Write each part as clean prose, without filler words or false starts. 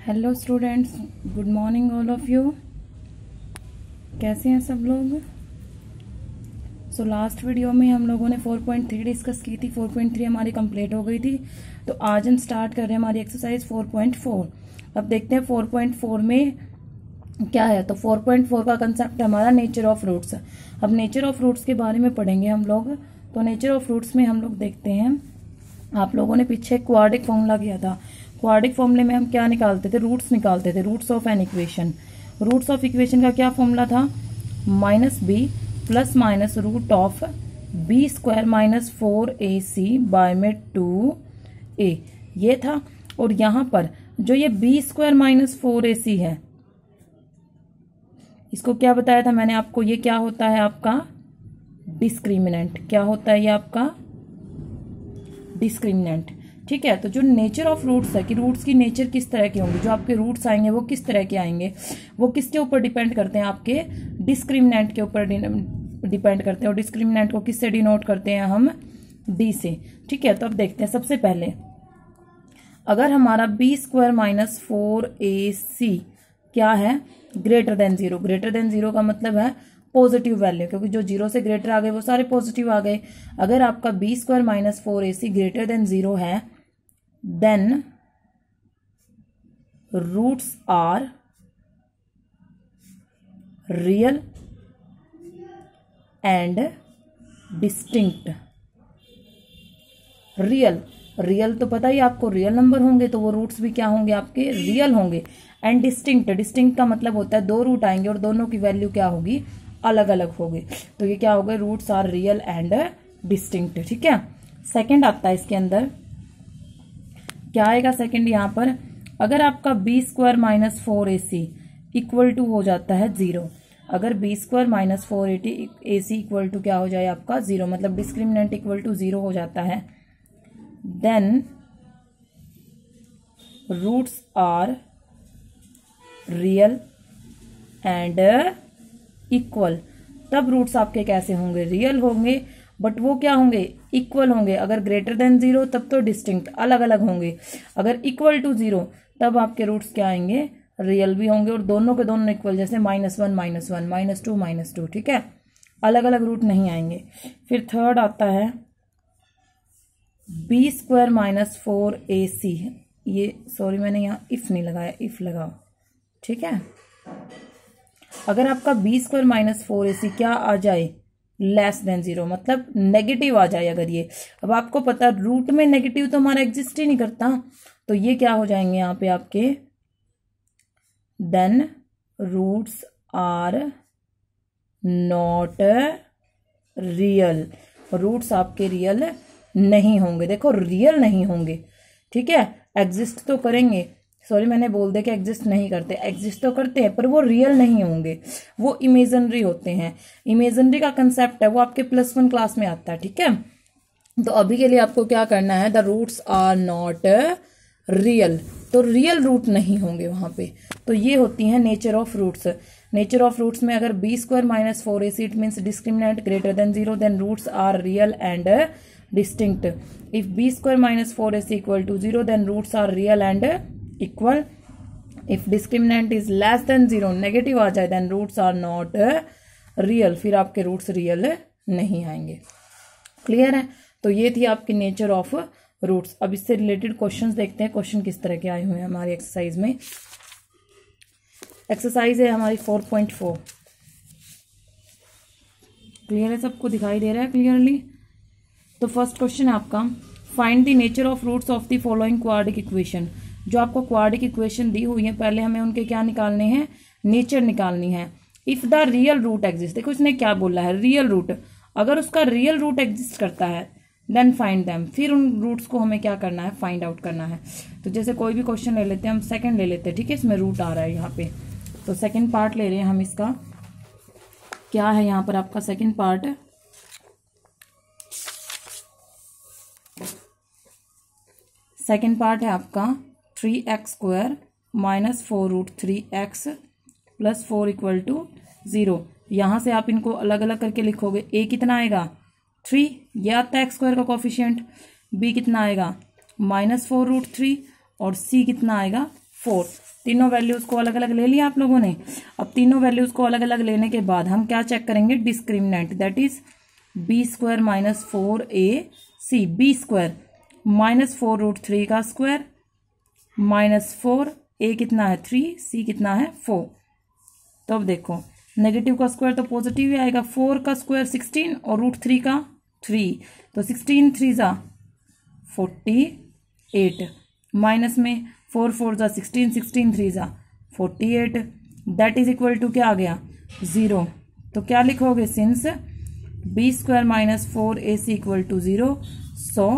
Hello students, good morning all of you. कैसे हैं सब लोग? सो लास्ट वीडियो में हम लोगों ने 4.3 डिस्कस की थी। 4.3 हमारी कंप्लीट हो गई थी। तो आज हम स्टार्ट कर रहे हैं हमारी एक्सरसाइज 4.4। अब देखते हैं 4.4 में क्या है। तो 4.4 का कंसेप्ट है हमारा नेचर ऑफ रूट्स। अब नेचर ऑफ रूट्स के बारे में पढ़ेंगे हम लोग। तो नेचर ऑफ रूट्स में हम लोग देखते हैं, आप लोगों ने पीछे क्वाड्रिक फॉर्मूला किया था। क्वाड्रिक फॉर्मूले में हम क्या निकालते थे? रूट्स निकालते थे, roots of an equation. Roots of equation का क्या फॉर्मूला था? Minus b plus minus root of b square minus 4ac by में 2a, ये था। और यहां पर जो ये बी स्क्वायर माइनस 4ac है, इसको क्या बताया था मैंने आपको? ये क्या होता है आपका डिस्क्रिमिनेंट। क्या होता है ये आपका डिस्क्रिमिनेंट। ठीक है। तो जो नेचर ऑफ रूट्स है कि रूट्स की नेचर किस तरह की होंगी, जो आपके रूट्स आएंगे वो किस तरह के आएंगे, वो किसके ऊपर डिपेंड करते हैं? आपके डिस्क्रिमिनेंट के ऊपर डिपेंड करते हैं। और डिस्क्रिमिनेंट को किससे डिनोट करते हैं हम? डी से। ठीक है। तो अब देखते हैं, सबसे पहले अगर हमारा बी स्क्वायर माइनस 4ac क्या है? Greater than zero. Greater than zero का मतलब है पॉजिटिव वैल्यू, क्योंकि जो जीरो से ग्रेटर आ गए वो सारे पॉजिटिव आ गए। अगर आपका b square minus 4ac greater than zero है, then roots are real and distinct. Real तो पता ही आपको, रियल नंबर होंगे तो वो रूट्स भी क्या होंगे? आपके रियल होंगे। एंड डिस्टिंक्ट का मतलब होता है दो रूट आएंगे और दोनों की वैल्यू क्या होगी? अलग अलग होगी। तो ये क्या हो गए? Roots are real and distinct. ठीक है। सेकंड आता है इसके अंदर, क्या आएगा सेकंड? यहां पर अगर आपका b square minus 4ac equal to हो जाता है जीरो। अगर b square minus 4ac equal to क्या हो जाए आपका? जीरो, मतलब डिस्क्रिमिनेंट इक्वल टू जीरो हो जाता है, then roots are real and equal. तब रूट्स आपके कैसे होंगे? रियल होंगे, बट वो क्या होंगे? इक्वल होंगे। अगर ग्रेटर देन जीरो तब तो डिस्टिंक्ट, अलग अलग होंगे। अगर इक्वल टू जीरो तब आपके रूट्स क्या आएंगे? रियल भी होंगे और दोनों के दोनों इक्वल, जैसे -1 -1 -2 -2। ठीक है। अलग अलग रूट नहीं आएंगे। फिर थर्ड आता है बी स्क्वायर माइनस 4ac। ये सॉरी मैंने यहाँ इफ नहीं लगाया, इफ लगाओ। ठीक है। अगर आपका बी स्क्वायर माइनस 4ac क्या आ जाए? लेस देन जीरो, मतलब नेगेटिव आ जाए। अगर ये, अब आपको पता रूट में नेगेटिव तो हमारा एग्जिस्ट ही नहीं करता, तो ये क्या हो जाएंगे यहाँ पे आपके? Then roots are not real. Roots आपके रियल नहीं होंगे। देखो, रियल नहीं होंगे। ठीक है। एग्जिस्ट तो करेंगे, सॉरी मैंने बोल दिया कि एग्जिस्ट नहीं करते, एग्जिस्ट तो करते हैं पर वो रियल नहीं होंगे, वो इमेजिनरी होते हैं। इमेजिनरी का कंसेप्ट है वो आपके +1 क्लास में आता है। ठीक है। तो अभी के लिए आपको क्या करना है? The roots are not real, तो रियल रूट नहीं होंगे वहां पे। तो ये होती है nature of roots. Nature of roots में अगर b square minus 4ac it means discriminant greater than zero, then roots are real and distinct. If b square minus 4ac equal to zero, then roots are real and equal. If discriminant is less than zero, negative आ जाए, then roots are not real. फिर आपके roots real नहीं आएंगे। Clear है? तो ये थी आपकी नेचर ऑफ रूट्स। अब इससे रिलेटेड क्वेश्चंस देखते हैं, क्वेश्चन किस तरह के आए हुए हैं हमारी एक्सरसाइज में। एक्सरसाइज है हमारी 4.4। क्लियर है? सबको दिखाई दे रहा है क्लियरली? तो फर्स्ट क्वेश्चन है आपका, find the nature of roots of the following quadric equation. जो आपको क्वाड्रिक इक्वेशन दी हुई है, पहले हमें उनके क्या निकालने हैं? नेचर निकालनी है। If the real root exist, देखो इसने क्या बोला है? Real root. अगर उसका रियल रूट एग्जिस्ट करता है, देन फाइंड देम। फिर उन रूट्स को हमें क्या करना है? फाइंड आउट करना है। तो जैसे कोई भी क्वेश्चन ले लेते हैं, हम सेकंड ले लेते हैं। ठीक है। इसमें रूट आ रहा है यहाँ पे, तो सेकंड पार्ट ले रहे हैं हम इसका। क्या है यहाँ पर आपका सेकंड पार्ट? सेकंड पार्ट है आपका 3x² minus 4√3x plus 4 equal to 0। यहां से आप इनको अलग अलग करके लिखोगे। a कितना आएगा? 3, ये आता है x² का कोफिशिएंट। b कितना आएगा? -4√3 और c कितना आएगा? 4। तीनों वैल्यूज को अलग अलग ले लिया आप लोगों ने। अब तीनों वैल्यूज को अलग अलग लेने के बाद हम क्या चेक करेंगे, discriminant, that is b square minus 4ac, b square minus 4√3 का स्क्वायर माइनस 4, a कितना है 3, c कितना है 4। तो अब देखो नेगेटिव का स्क्वायर तो पॉजिटिव ही आएगा, 4 का स्क्वायर 16 और √3 का 3, तो 16 3 जा 48, माइनस में 4 4 जा 16, 16 3 जा 48, दैट इज इक्वल टू क्या आ गया 0। तो क्या लिखोगे, since b square minus 4ac equal to 0, so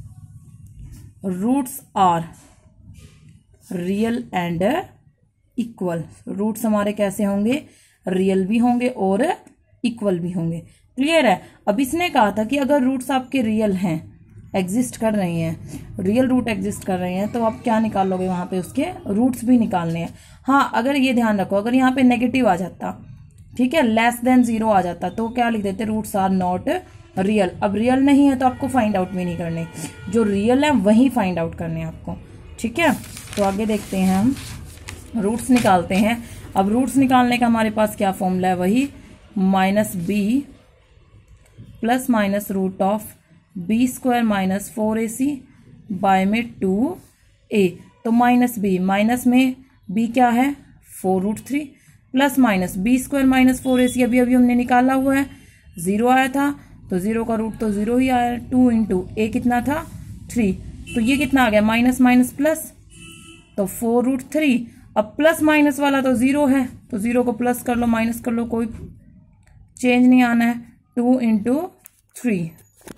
roots are real and equal. Roots हमारे कैसे होंगे, रियल भी होंगे और इक्वल भी होंगे। क्लियर है। अब इसने कहा था कि अगर रूट्स आपके रियल हैं, एग्जिस्ट कर रही हैं, रियल रूट एग्जिस्ट कर रहे हैं, तो आप क्या निकालोगे, वहां पे उसके रूट्स भी निकालने हैं। हाँ, अगर ये ध्यान रखो, अगर यहाँ पे नेगेटिव आ जाता, ठीक है, लेस देन 0 आ जाता, तो क्या लिख देते, रूट्स आर नॉट रियल। अब रियल नहीं है तो आपको फाइंड आउट भी नहीं करने, जो रियल है वही फाइंड आउट करने हैं आपको। ठीक है, तो आगे देखते हैं, हम रूट्स निकालते हैं। अब रूट्स निकालने का हमारे पास क्या फॉर्मूला है, वही minus b plus minus root of b square minus 4ac by में 2a। तो माइनस बी, माइनस में b क्या है 4√3 plus minus b square minus 4ac, अभी अभी हमने निकाला हुआ है, 0 आया था तो 0 का रूट तो 0 ही आया, 2 इंटू a कितना था 3, तो ये कितना आ गया माइनस माइनस प्लस, तो 4√3। अब प्लस माइनस वाला तो 0 है, तो 0 को प्लस कर लो माइनस कर लो, कोई चेंज नहीं आना है, 2 इंटू 3।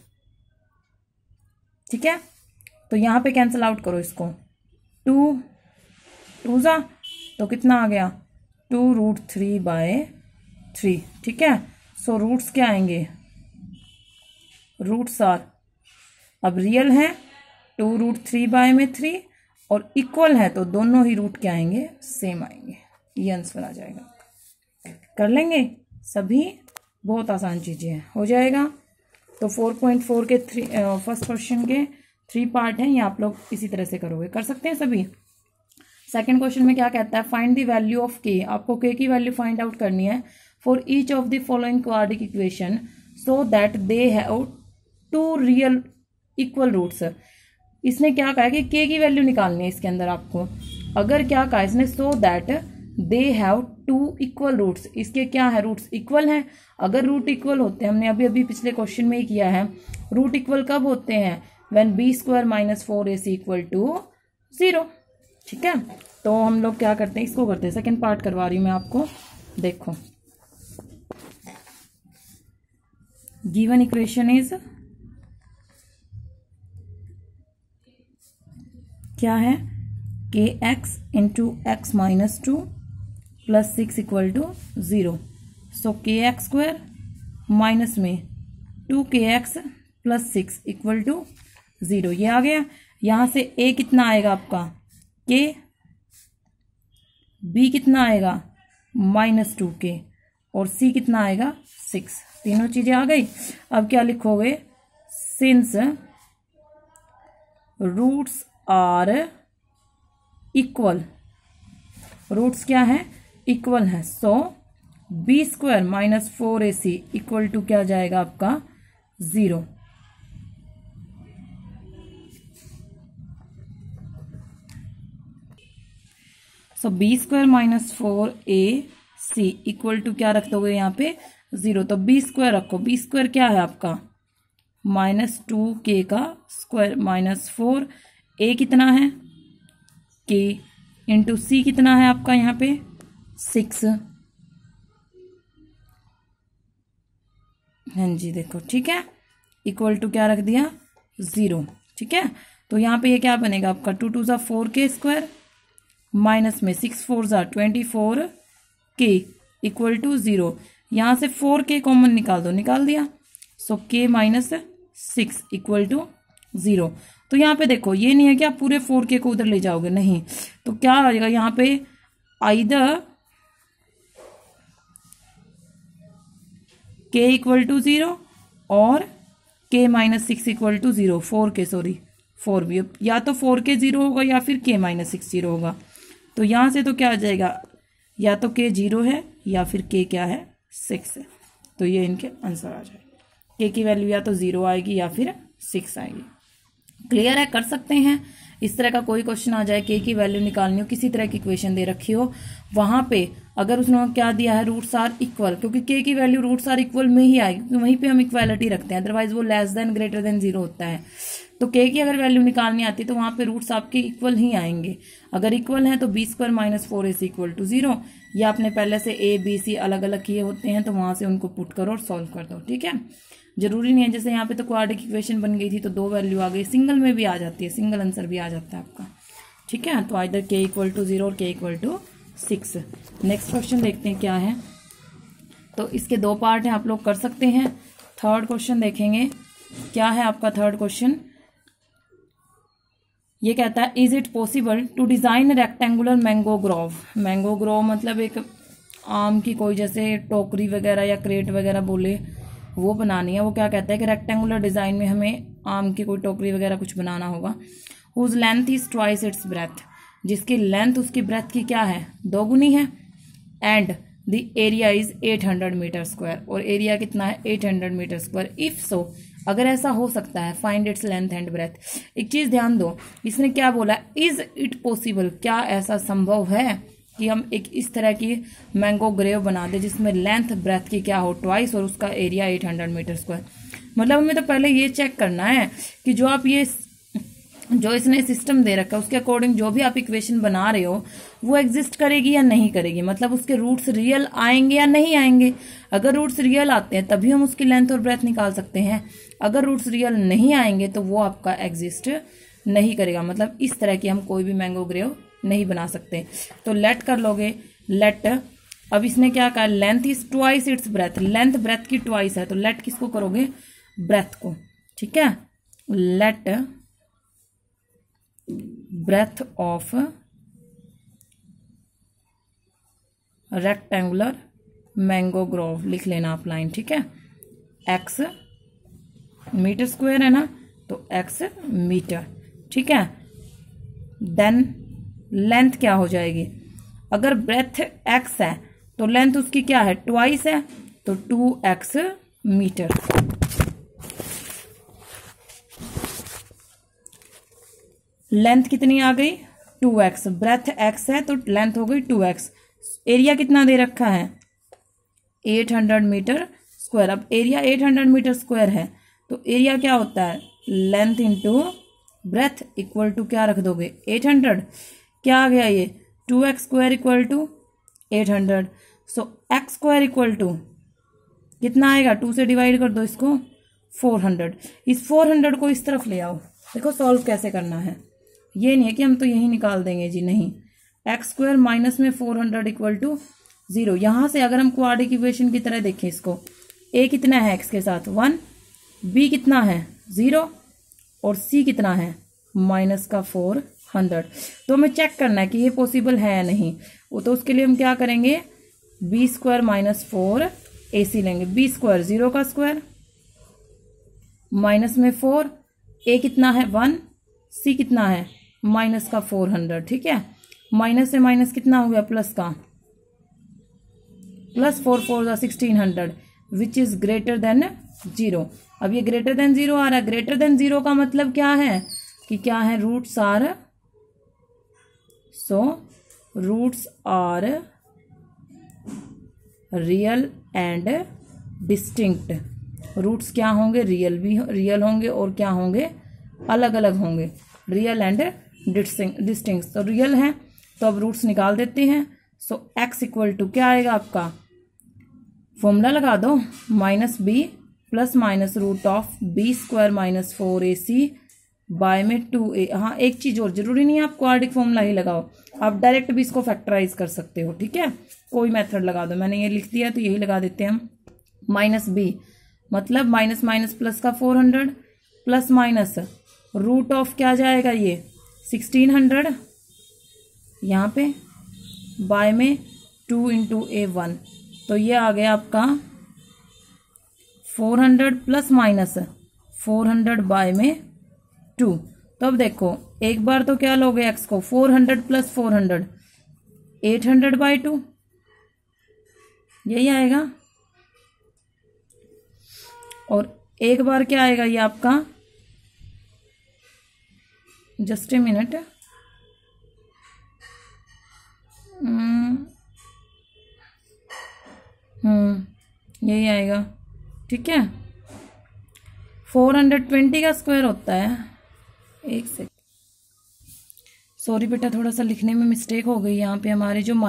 ठीक है, तो यहां पे कैंसिल आउट करो इसको, 2 2 जा तो कितना आ गया 2√3/3। ठीक है, सो रूट्स क्या आएंगे, रूट्स आर, अब रियल है 2√3/3 और इक्वल है तो दोनों ही रूट क्या आएंगे, सेम आएंगे। ये आंसर आ जाएगा। कर लेंगे सभी, बहुत आसान चीजें हैं, हो जाएगा। तो 4.4 के फर्स्ट क्वेश्चन के 3 पार्ट हैं, ये आप लोग इसी तरह से करोगे, कर सकते हैं सभी। सेकंड क्वेश्चन में क्या कहता है, फाइंड द वैल्यू ऑफ के, आपको के की वैल्यू फाइंड आउट करनी है for each of the following quadratic equation so that they have 2 real equal roots. इसने क्या कहा कि के की वैल्यू निकालनी है इसके अंदर आपको। अगर क्या कहा इसने, so that they have 2 equal roots, इसके क्या है रूट्स इक्वल हैं। अगर रूट इक्वल होते हैं, हमने अभी अभी पिछले क्वेश्चन में ही किया है, रूट इक्वल कब होते हैं, when b square minus 4ac equal to 0। ठीक है, तो हम लोग क्या करते हैं, इसको करते हैं, सेकेंड पार्ट करवा रही हूं मैं आपको। देखो, गिवन इक्वेशन इज क्या है, k x into x minus 2 plus 6 equal to 0। So k x square minus में 2kx प्लस 6 इक्वल टू 0, ये आ गया। यहां से a कितना आएगा आपका k, b कितना आएगा -2k और c कितना आएगा 6, तीनों चीजें आ गई। अब क्या लिखोगे, since roots are equal, roots क्या है इक्वल है, so B square minus 4ac equal to क्या जाएगा आपका 0। So B square minus 4ac equal to क्या रख दोगे यहाँ पे 0, तो बी स्क्वायर रखो, बी स्क्वायर क्या है आपका -2k का स्क्वायर माइनस 4, a कितना है k इंटू c कितना है आपका यहाँ पे 6। हाँ जी, देखो ठीक है, इक्वल टू क्या रख दिया 0। ठीक है, तो यहाँ पे ये क्या बनेगा आपका 2 2 4k स्क्वायर माइनस में 6 4 24k इक्वल टू 0। यहाँ से 4k कॉमन निकाल दो, निकाल दिया, so k minus 6 equal to 0। तो यहाँ पे देखो, ये नहीं है कि आप पूरे 4k को उधर ले जाओगे, नहीं, तो क्या आ जाएगा यहाँ पे आइदर k इक्वल टू 0 और k minus 6 equal to 0, 4k sorry 4 भी, या तो 4k 0 होगा या फिर k माइनस 6 0 होगा। तो यहाँ से तो क्या आ जाएगा, या तो k 0 है या फिर k क्या है 6 है। तो ये इनके आंसर आ जाएगा। k की वैल्यू या तो 0 आएगी या फिर 6 आएगी। क्लियर है, कर सकते हैं। इस तरह का कोई क्वेश्चन आ जाए, k की वैल्यू निकालनी हो, किसी तरह की इक्वेशन दे रखी हो, वहां पे अगर उसने क्या दिया है रूट्स आर इक्वल, क्योंकि k की वैल्यू रूट्स आर इक्वल में ही आएगी, क्योंकि वहीं पे हम इक्वालिटी रखते हैं, अदरवाइज वो लेस देन ग्रेटर देन 0 होता है। तो k की अगर वैल्यू निकालनी आती है तो वहां पे रूट्स आपके इक्वल ही आएंगे। अगर इक्वल है तो b² - 4ac = 0। या आपने पहले से a b c अलग अलग किए होते हैं तो वहां से उनको पुट करो और सॉल्व कर दो। ठीक है, जरूरी नहीं है, जैसे यहाँ पे तो क्वाड्रेटिक इक्वेशन बन गई थी तो 2 वैल्यू आ गई, सिंगल में भी आ जाती है, सिंगल आंसर भी आ जाता है आपका। ठीक है, तो आइदर k = 0 और k = 6। नेक्स्ट क्वेश्चन देखते हैं क्या है। तो इसके 2 पार्ट हैं, आप लोग कर सकते हैं। थर्ड क्वेश्चन देखेंगे, क्या है आपका थर्ड क्वेश्चन। ये कहता है is it possible to design rectangular mango grove. Mango grove मतलब एक आम की कोई जैसे टोकरी वगैरह या क्रेट वगैरह बोले वो बनानी है। वो क्या कहता है कि रेक्टेंगुलर डिजाइन में हमें आम की कोई टोकरी वगैरह कुछ बनाना होगा। Whose length is twice its breadth, जिसकी लेंथ उसकी ब्रेथ की क्या है 2 गुनी है। And the area is 800 metre square, और एरिया कितना है 800 मीटर स्क्वायर। इफ सो, अगर ऐसा हो सकता है, find its length and breadth. एक चीज ध्यान दो, इसने क्या बोला, इज इट पॉसिबल, क्या ऐसा संभव है कि हम एक इस तरह की मैंगो ग्रेव बना दे जिसमें लेंथ ब्रेथ की क्या हो ट्वाइस और उसका एरिया 800 मीटर स्क्वायर। मतलब हमें तो पहले ये चेक करना है कि जो इसने सिस्टम दे रखा है उसके अकॉर्डिंग जो भी आप इक्वेशन बना रहे हो वो एग्जिस्ट करेगी या नहीं करेगी, मतलब उसके रूट्स रियल आएंगे या नहीं आएंगे। अगर रूट्स रियल आते हैं तभी हम उसकी लेंथ और ब्रेथ निकाल सकते हैं, अगर रूट्स रियल नहीं आएंगे तो वो आपका एग्जिस्ट नहीं करेगा। मतलब इस तरह की हम कोई भी मैंगो ग्रेव नहीं बना सकते। तो लेट कर लोगे, लेट, अब इसने क्या कहा, length is twice its breadth, length breadth की ट्वाइस है, तो लेट किसको करोगे, ब्रेथ को। ठीक है, let breadth of rectangular mango grove लिख लेना आप लाइन। ठीक है, x मीटर स्क्वायर है ना, तो x मीटर। ठीक है, देन लेंथ क्या हो जाएगी, अगर ब्रेथ x है तो लेंथ उसकी क्या है ट्वाइस है, तो 2x मीटर। लेंथ कितनी आ गई 2x, ब्रेथ x है तो लेंथ हो गई 2x। एरिया कितना दे रखा है 800 मीटर स्क्वायर। अब एरिया 800 मीटर स्क्वायर है तो एरिया क्या होता है length into breadth equal to क्या रख दोगे 800। क्या आ गया ये 2x square equal to 800। So x square equal to कितना आएगा, 2 से डिवाइड कर दो इसको 400। इस 400 को इस तरफ ले आओ, देखो सॉल्व कैसे करना है। ये नहीं है कि हम तो यही निकाल देंगे जी, नहीं। x स्क्वायर माइनस में 400 इक्वल टू 0। यहां से अगर हम क्वाड्रेटिक इक्वेशन की तरह देखें इसको, a कितना है x के साथ 1, b कितना है 0 और c कितना है -400। तो हमें चेक करना है कि ये पॉसिबल है या नहीं। वो तो उसके लिए हम क्या करेंगे, b स्क्वायर -4 ac लेंगे। b स्क्वायर 0 का स्क्वायर माइनस में 4, a कितना है 1, c कितना है -400। ठीक है, माइनस से माइनस कितना हो गया प्लस का, +4 4 1600 विच इज ग्रेटर देन 0। अब ये ग्रेटर देन 0 आ रहा है, ग्रेटर देन 0 का मतलब क्या है कि क्या है roots are, so roots are real and distinct. Roots क्या होंगे, रियल होंगे और क्या होंगे अलग अलग होंगे, रियल एंड डिस्टिंक्ट। तो रियल है तो अब रूट्स निकाल देते हैं। सो x इक्वल टू क्या आएगा आपका, फॉर्मूला लगा दो, -b plus minus root of b square -4ac by में 2a। हाँ, एक चीज और, जरूरी नहीं है आप क्वाड्रेटिक फॉर्मूला ही लगाओ, आप डायरेक्ट भी इसको फैक्टराइज कर सकते हो। ठीक है, कोई मेथड लगा दो, मैंने ये लिख दिया तो यही लगा देते हैं हम। -b मतलब माइनस माइनस प्लस का 400 प्लस माइनस रूट ऑफ क्या जाएगा ये 1600 यहाँ पे बाय में 2 × a1, तो ये आ गया आपका 400 प्लस माइनस 400 बाय में 2। तो अब देखो एक बार तो क्या लोगे x को 400 प्लस 400 800/2 यही आएगा। और एक बार क्या आएगा ये आपका, जस्ट ए मिनट, यही आएगा। ठीक है, 420 का स्क्वायर होता है। एक सेकंड, सॉरी बेटा, थोड़ा सा लिखने में मिस्टेक हो गई। यहाँ पे हमारे जो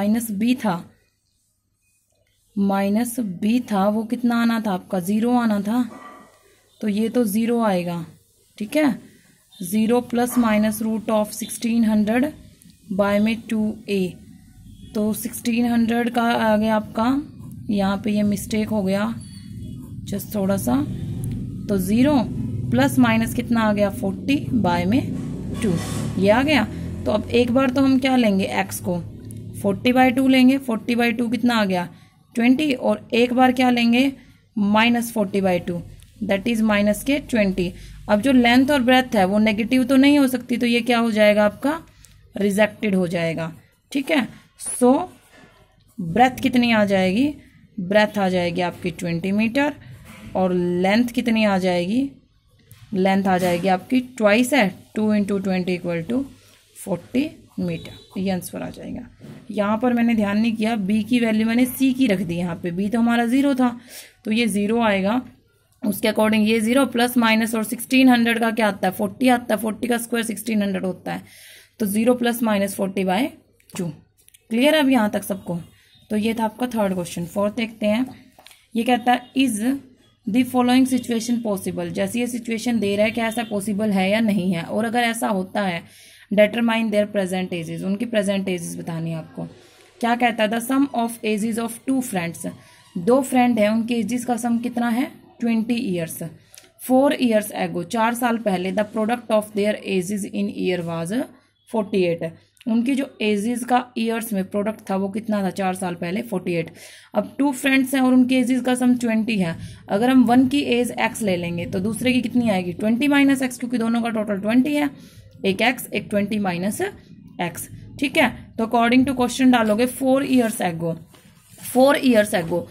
माइनस बी था वो कितना आना था आपका, 0 आना था, तो ये तो 0 आएगा। ठीक है, 0 plus minus root of 1600 by में 2a, तो 1600 का आ गया आपका, यहाँ पे ये मिस्टेक हो गया जस्ट थोड़ा सा, तो 0 प्लस माइनस कितना आ गया 40 बाय में 2, ये आ गया। तो अब एक बार तो हम क्या लेंगे, x को 40/2 लेंगे, 40/2 कितना आ गया 20, और एक बार क्या लेंगे -40/2, दैट इज माइनस के 20। अब जो लेंथ और ब्रेथ है वो नेगेटिव तो नहीं हो सकती, तो ये क्या हो जाएगा आपका, रिजेक्टेड हो जाएगा। ठीक है, सो ब्रेथ कितनी आ जाएगी, ब्रेथ आ जाएगी आपकी 20 मीटर, और लेंथ कितनी आ जाएगी, लेंथ आ जाएगी आपकी ट्वाइस है 2 × 20 = 40 मीटर। ये आंसर आ जाएगा। यहाँ पर मैंने ध्यान नहीं किया, बी की वैल्यू मैंने सी की रख दी, यहाँ पे बी तो हमारा 0 था, तो ये 0 आएगा। उसके अकॉर्डिंग ये 0 प्लस माइनस, और 1600 का क्या आता है 40 आता है, 40 का स्क्वायर 1600 होता है, तो 0 प्लस माइनस 40/2। क्लियर है अब यहाँ तक सबको। तो ये था आपका थर्ड क्वेश्चन। फोर्थ देखते हैं, ये कहता है is the following situation possible. जैसे ये सिचुएशन दे रहा है कि ऐसा पॉसिबल है या नहीं है, और अगर ऐसा होता है डेटरमाइन देयर प्रेजेंट एजेस, उनकी प्रेजेंट एजेस बतानी है आपको। क्या कहता है, the sum of ages of 2 friends, 2 friend है, उनके एजेस का सम कितना है 20 ईयर्स। 4 ईयर्स एगो, 4 साल पहले, the product of their ages in year was 48। उनकी जो एजेस का ईयर्स में प्रोडक्ट था वो कितना था 4 साल पहले 48। अब 2 फ्रेंड्स हैं और उनके एजेस का सम 20 है। अगर हम वन की एज x ले लेंगे तो दूसरे की कितनी आएगी 20 - x, क्योंकि दोनों का टोटल 20 है, एक x एक 20 - x। ठीक है, तो अकॉर्डिंग टू क्वेश्चन डालोगे 4 ईयर्स एगो, 4 ईयर्स एगो,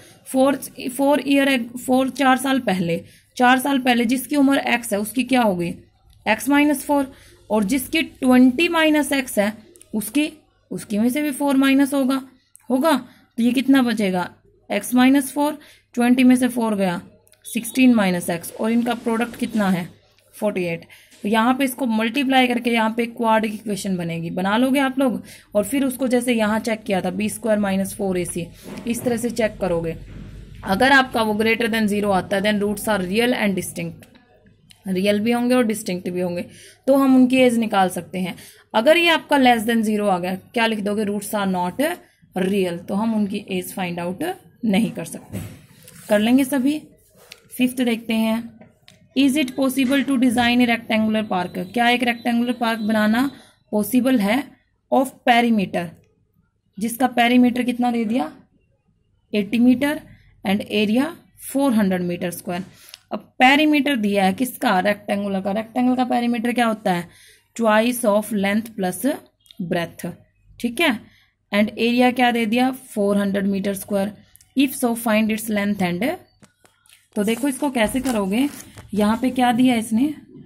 4 साल पहले, 4 साल पहले जिसकी उम्र x है उसकी क्या होगी x - 4, और जिसकी 20 - x है उसकी में से भी 4 माइनस होगा, तो ये कितना बचेगा x - 4, 20 में से 4 गया 16 - x, और इनका प्रोडक्ट कितना है 48। तो यहाँ पे इसको मल्टीप्लाई करके यहाँ पे क्वाड्रेटिक इक्वेशन बनेगी, बना लोगे आप लोग, और फिर उसको जैसे यहाँ चेक किया था b² - 4ac, इस तरह से चेक करोगे। अगर आपका वो ग्रेटर देन 0 आता है, then roots are real and distinct, real भी होंगे और डिस्टिंक्ट भी होंगे, तो हम उनकी एज निकाल सकते हैं। अगर ये आपका लेस देन 0 आ गया, क्या लिख दोगे, रूट्स आर नॉट रियल, तो हम उनकी एज फाइंड आउट नहीं कर सकते। कर लेंगे सभी। 5th देखते हैं, is it possible to design a rectangular park. क्या एक रेक्टेंगुलर पार्क बनाना पॉसिबल है ऑफ पेरीमीटर, जिसका पेरीमीटर कितना दे दिया 80 metre and area 400 metre square. अब पेरीमीटर दिया है किसका, रेक्टेंगुलर का। रेक्टेंगल का पेरीमीटर क्या होता है twice of length plus breadth. ठीक है, एंड एरिया क्या दे दिया 400 metre square. If so find its length and, तो देखो इसको कैसे करोगे, यहाँ पे क्या दिया इसने,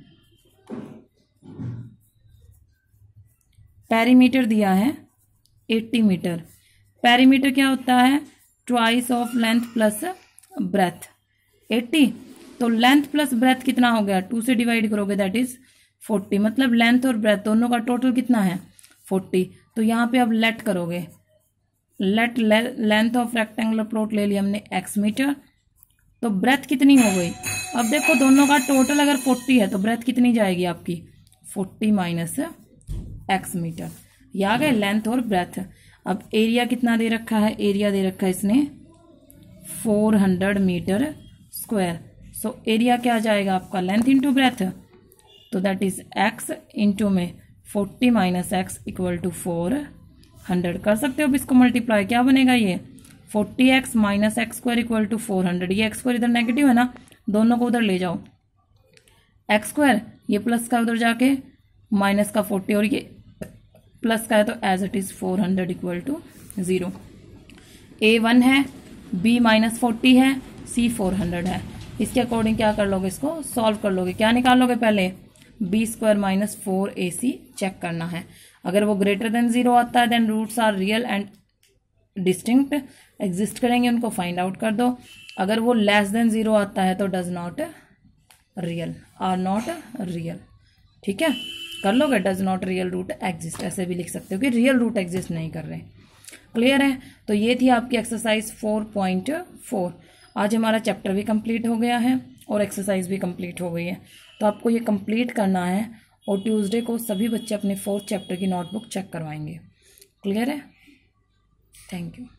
पेरीमीटर दिया है 80 मीटर। पेरीमीटर क्या होता है twice of length plus breadth 80, तो लेंथ प्लस ब्रेथ कितना हो गया 2 से डिवाइड करोगे दैट इज 40, मतलब लेंथ और ब्रेथ दोनों का टोटल कितना है 40। तो यहाँ पे अब लेट करोगे, let length of rectangular plot ले लिया हमने x मीटर, तो ब्रेथ कितनी हो गई। अब देखो दोनों का टोटल अगर 40 है तो ब्रेथ कितनी जाएगी आपकी 40 - x मीटर। ये आ गए लेंथ और ब्रेथ। अब एरिया कितना दे रखा है, एरिया दे रखा है इसने 400 मीटर स्क्वायर। सो एरिया क्या आ जाएगा आपका लेंथ इंटू ब्रेथ, तो दैट इज x इंटू में 40 - x = 400। कर सकते हो अब इसको मल्टीप्लाई, क्या बनेगा ये 40x - x² = 400। ये x² इधर नेगेटिव है ना, दोनों को उधर ले जाओ, x², ये प्लस का उधर जाके माइनस का 40, और ये प्लस का है तो एज इट इज 400 = 0। A1 है, B -40 है, C 400 है। इसके अकॉर्डिंग क्या कर लोगे, इसको सॉल्व कर लोगे। क्या निकालोगे पहले, B² - 4AC चेक करना है। अगर वो ग्रेटर देन 0 आता है then roots are real and distinct, exist करेंगे, उनको फाइंड आउट कर दो। अगर वो लेस देन 0 आता है तो does not real, are not real. ठीक है, कर लोगे, does not real root exist, ऐसे भी लिख सकते हो कि रियल रूट एग्जिस्ट नहीं कर रहे। क्लियर है? तो ये थी आपकी एक्सरसाइज 4.4। आज हमारा चैप्टर भी कंप्लीट हो गया है और एक्सरसाइज भी कंप्लीट हो गई है। तो आपको ये कंप्लीट करना है और ट्यूसडे को सभी बच्चे अपने 4th चैप्टर की नोटबुक चेक करवाएंगे। क्लियर है? Thank you.